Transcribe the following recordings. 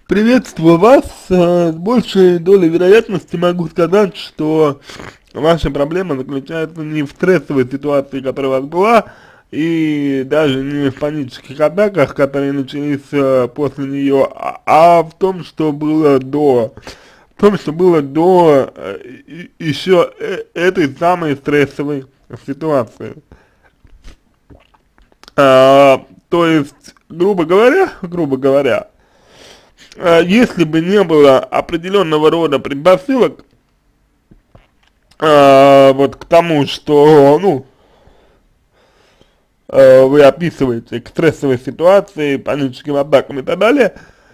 Приветствую вас. С большей долей вероятности могу сказать, что ваша проблема заключается не в стрессовой ситуации, которая у вас была, и даже не в панических атаках, которые начались после нее, а в том, что было до. В том, что было до еще этой самой стрессовой ситуации. То есть, грубо говоря, если бы не было определенного рода предпосылок, вот к тому, что, ну, вы описываете к стрессовой ситуации, паническим атакам и так далее,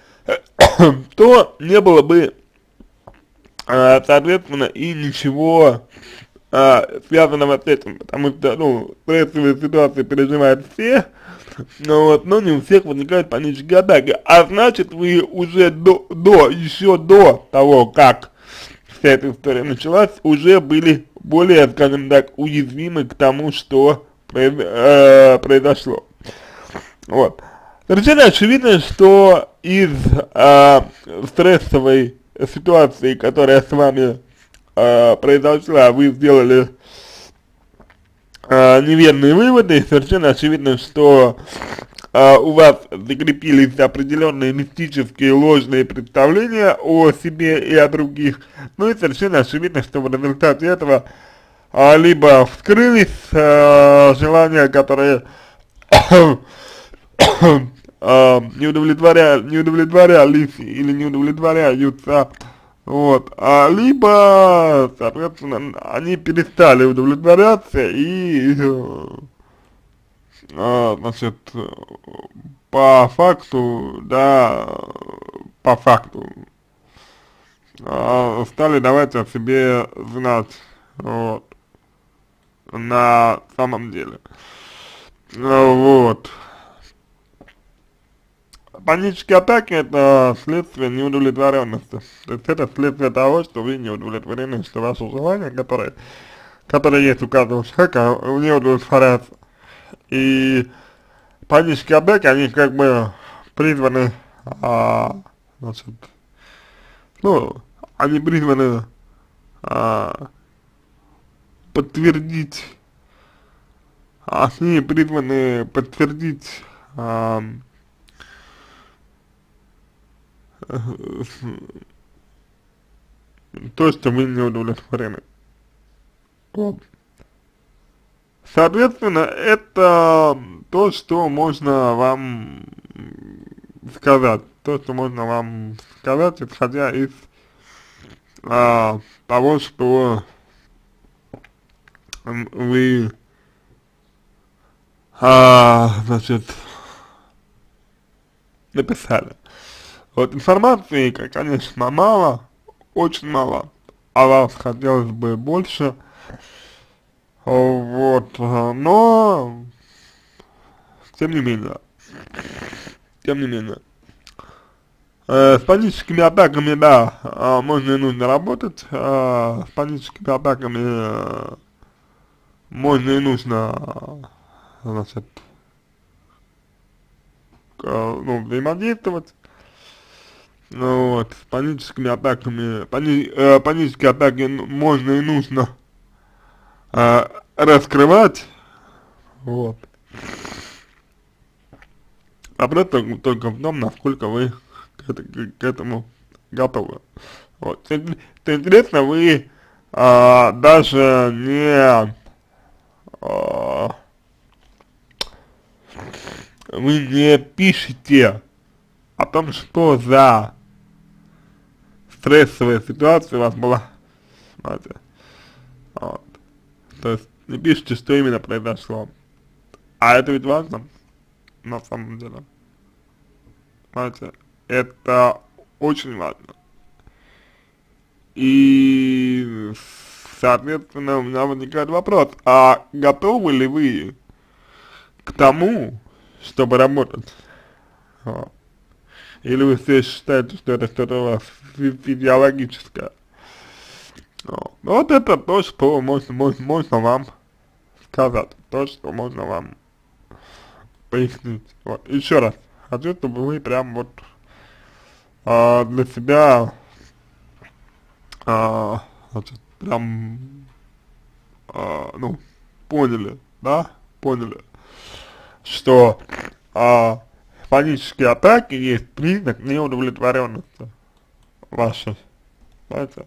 то не было бы, соответственно, и ничего связанного с этим, потому что, ну, стрессовые ситуации переживают все, ну, вот, но не у всех возникают панические атаки, а значит, вы уже еще до того, как вся эта история началась, уже были более, скажем так, уязвимы к тому, что произошло. Вот. Совершенно очевидно, что из стрессовой ситуации, которая с вами произошла, вы сделали неверные выводы, и совершенно очевидно, что у вас закрепились определенные мистические ложные представления о себе и о других, ну и совершенно очевидно, что в результате этого либо вскрылись желания, которые не удовлетворялись или не удовлетворяются, вот, либо, соответственно, они перестали удовлетворяться и, значит, по факту, да, по факту, стали давать о себе знать, вот, на самом деле, вот. Панические атаки — это следствие неудовлетворенности. То есть это следствие того, что вы не удовлетворены, что ваши желания, которые есть у каждого человека, не удовлетворяются. И панические атаки, они как бы призваны, значит, ну, они призваны подтвердить, они призваны подтвердить то, что вы не удовлетворены. Вот. Соответственно, это то, что можно вам сказать, исходя из того, что вы, значит, написали. Вот информации, конечно, мало, очень мало, а вас хотелось бы больше, вот, но, тем не менее, с паническими атаками, да, можно и нужно работать, с паническими атаками можно и нужно, значит, ну, взаимодействовать. Ну вот, с паническими атаками, панические атаки можно и нужно раскрывать, вот. Вопрос только в том, насколько вы к этому готовы. Вот. Что интересно, вы даже не, вы не пишете о том, что за стрессовая ситуация у вас была, знаете, вот. То есть не пишите, что именно произошло, а это ведь важно, на самом деле, знаете, это очень важно, и, соответственно, у меня возникает вопрос, а готовы ли вы к тому, чтобы работать, вот? Или вы все считаете, что это что-то у вас физиологическое? Вот это то, что можно вам сказать, то, что можно вам пояснить. Вот, еще раз, хочу, чтобы вы прям вот для себя, значит, прям, ну, поняли, да, поняли, что, панические атаки есть признак неудовлетворенности вашей, знаете,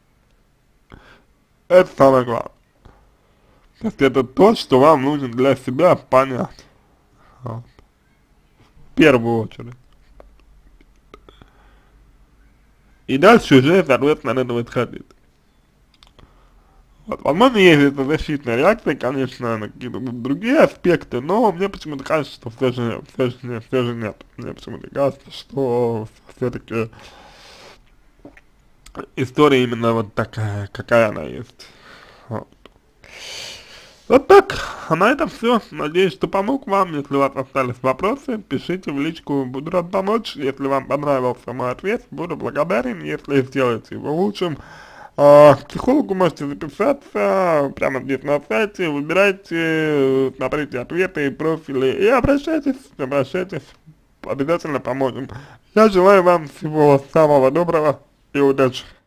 это самое главное. То есть это то, что вам нужно для себя понять, вот, в первую очередь. И дальше уже, соответственно, от этого исходить. Вот, возможно, есть это защитная реакция, конечно, на какие-то другие аспекты, но мне почему-то кажется, что все же нет. Мне почему-то кажется, что все-таки история именно вот такая, какая она есть. Вот. Вот так, а на этом все. Надеюсь, что помог вам. Если у вас остались вопросы, пишите в личку, буду рад помочь. Если вам понравился мой ответ, буду благодарен, если сделаете его лучшим. К психологу можете записаться прямо здесь на сайте, выбирайте, смотрите ответы и профили и обращайтесь, обязательно поможем. Я желаю вам всего самого доброго и удачи.